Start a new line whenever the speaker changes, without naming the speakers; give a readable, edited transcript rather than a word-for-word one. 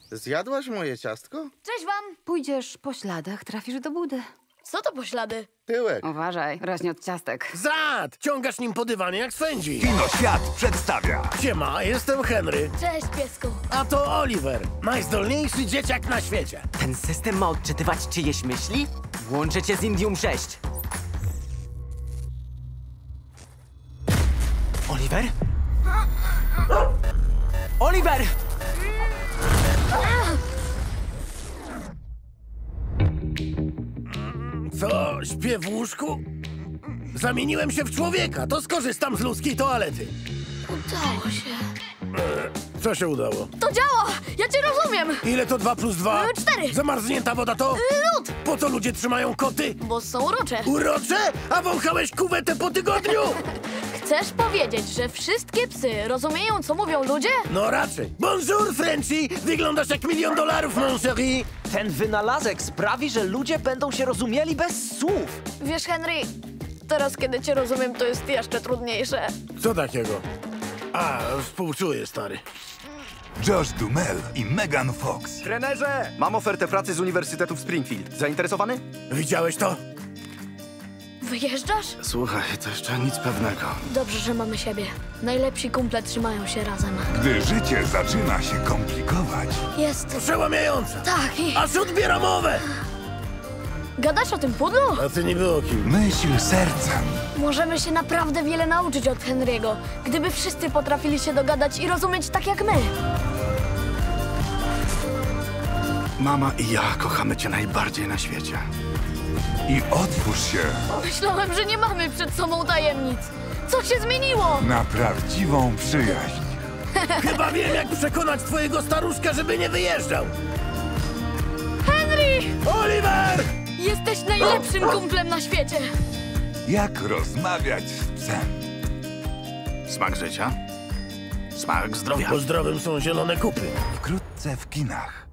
Zjadłaś moje ciastko?
Cześć wam!
Pójdziesz po śladach, trafisz do budy.
Co to poślady?
Tyłek.
Uważaj, rośnie od ciastek.
Zad! Ciągasz nim po dywanie jak swędzi.
Kino Świat przedstawia.
Siema, jestem Henry.
Cześć, piesku.
A to Oliver, najzdolniejszy dzieciak na świecie.
Ten system ma odczytywać czyjeś myśli? Włączę cię z Indium 6. Oliver? Oliver!
Co, śpię w łóżku? Zamieniłem się w człowieka, to skorzystam z ludzkiej toalety.
Udało się.
Co się udało?
To działa! Ja cię rozumiem!
Ile to 2 + 2?
4.
Zamarznięta woda to?
Lód!
Po co ludzie trzymają koty?
Bo są urocze.
Urocze? A wąchałeś kuwetę po tygodniu?
Chcesz powiedzieć, że wszystkie psy rozumieją, co mówią ludzie?
No raczej. Bonjour, Frenchie! Wyglądasz jak $1 000 000, mon chéri.
Ten wynalazek sprawi, że ludzie będą się rozumieli bez słów.
Wiesz, Henry, teraz kiedy cię rozumiem, to jest jeszcze trudniejsze.
Co takiego? A, współczuję, stary.
Josh Duhamel i Megan Fox.
Trenerze! Mam ofertę pracy z Uniwersytetu w Springfield. Zainteresowany?
Widziałeś to?
Wyjeżdżasz?
Słuchaj, to jeszcze nic pewnego.
Dobrze, że mamy siebie. Najlepsi kumple trzymają się razem.
Gdy życie zaczyna się komplikować,
Jest...
Przełamiające.
Tak i...
Aż odbiera mowę!
Gadasz o tym pudlu?
A ty niby o kim?
myśl sercem.
Możemy się naprawdę wiele nauczyć od Henry'ego, gdyby wszyscy potrafili się dogadać i rozumieć tak jak my.
Mama i ja kochamy cię najbardziej na świecie.
I otwórz się
Myślałem, że nie mamy przed sobą tajemnic. Co się zmieniło?
na prawdziwą przyjaźń.
Chyba wiem, jak przekonać twojego staruszka, żeby nie wyjeżdżał.
Henry!
Oliver!
Jesteś najlepszym kumplem na świecie.
Jak rozmawiać z psem.
Smak życia? Smak zdrowia.
Po zdrowym są zielone kupy.
Wkrótce w kinach.